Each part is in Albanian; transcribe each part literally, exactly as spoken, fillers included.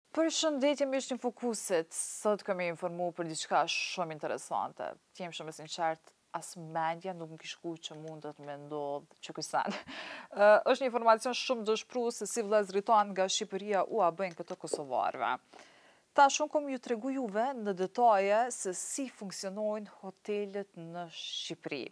Përshëndetje miq një fokusit, sot kemi informu për diçka shumë interesante. T'jem shumë e sinqert, as mendja nuk më kishku që mundet me ndodhë që kësan. është një informacion shumë dëshpru se si vëllezërit tanë nga Shqipëria u a bëjnë këtë kosovarve. Ta shumë kom ju tregu juve në detaje se si funksionojnë hotelet në Shqipëri.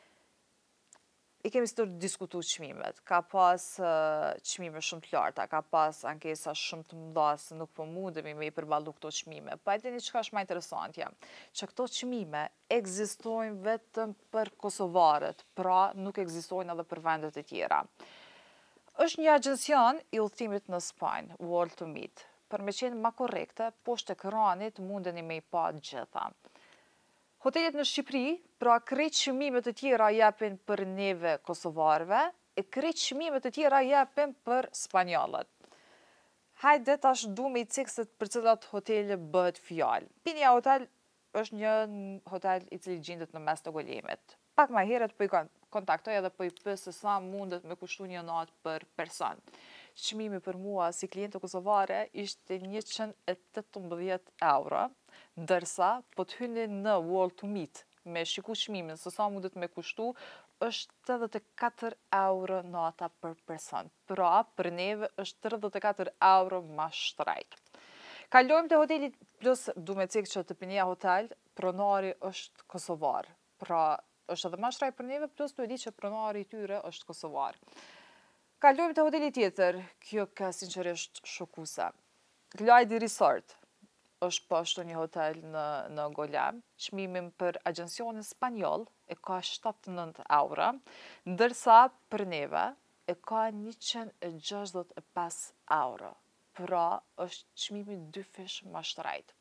I kemi së të diskutu qmimet, ka pas qmime shumë të larta, ka pas ankesa shumë të mëdha se nuk po mundemi me i përballu këto qmime. Pa e dini qka është ma interesantja, që këto qmime egzistojnë vetëm për kosovarët, pra nuk egzistojnë edhe për vendet e tjera. është një agjencion i udhëtimit në Spanjë, World to Meet. Për me qenë ma korrekte, poshtë ekranit mundeni me i pa gjitha. Hotelet në Shqipëri, pra krejt çmimet të tjera japin për neve kosovarve, e krejt çmimet të tjera japin për spanjollët. Hajde tash du me i cikset për cilat hotele bëhet fjalë. Pinja Hotel është një hotel i cili gjendet në mes të golemit. Pak ma heret po i kontaktoj edhe po i pësë sa mundet me kushtu një natë për person. Çmimi për mua si kliente kosovare ishte njëqind e tetëmbëdhjetë euro, ndërsa po të hyni në World to Meet me shiku çmimin se sa mundet me kushtu, është tridhjetë e katër euro nata për person. Pra, për neve është tridhjetë e katër euro ma shtrejt. Kalojmë të hotelit plus du me cikë që të Pinja Hotel, pronari është kosovar. Pra, është edhe ma shtrejt për neve, plus të e di që pronari i tyre është kosovar. Kalojmë të hotelit tjetër, kjo ka sinqerisht shokuese. Glajdi Resort është pashtu një hotel në, në Golem, çmimin për agjencionin spanjoll e ka shtatëdhjetë e nëntë euro, ndërsa për neve e ka njëqind e gjashtëdhjetë e pesë euro. Pra, është çmimi dy fish ma shtrejt.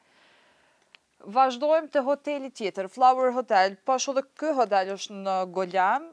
Vazhdojmë të hotelit tjetër, Flower Hotel, pashtu dhe ky hotel është në Golem,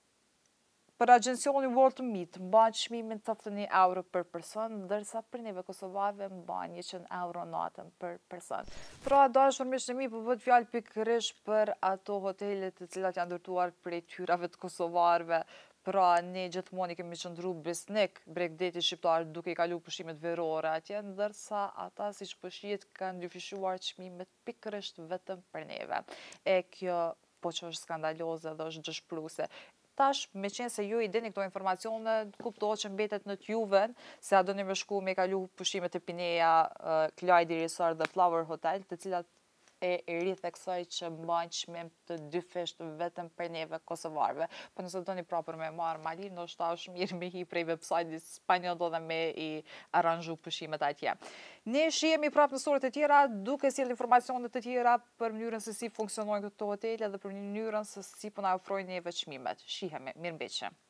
për agjencionin World to Meet, mban çmimin tetëdhjetë e një euro për person, ndërsa për neve kosovarve mban njëqind euro natën për person. Pra, dashur miq të mi, po bëhet fjalë pikërisht për ato hotelet të cilat janë ndërtuar prej tyrave të kosovarve. Pra, ne gjithmonë i kemi qëndru besnik Bregdeti shqiptar duke i kalu pushimet verore atje, ndërsa ata siç po shihet kanë dyfishuar çmimet pikërisht vetëm për neve. E kjo po që është skandaloze dhe është dëshpruese. Tash, me qenë se ju i dini këto informacione, kuptohet që mbetet në t'juven, se a do një me shku me kalu pushimet e Pineja, Glajdi Resort dhe Flower Hotel, të cilat e rrith e kësaj që mbajnë çmim të dy fisht vetëm për neve kosovarve. Po nëse do një prapër me marë Mali, ndoshta është mirë me hi prej website-it spanjoll dhe me i aranzhu pushimet atje. Ne shihemi prapë në storit e tjera, duke sjell informacione të tjera për mënyrën se si funksionojnë këto hotele dhe për mënyrën se si po na ofrojnë neve çmimet. Shihemi, mirëmbëjtje.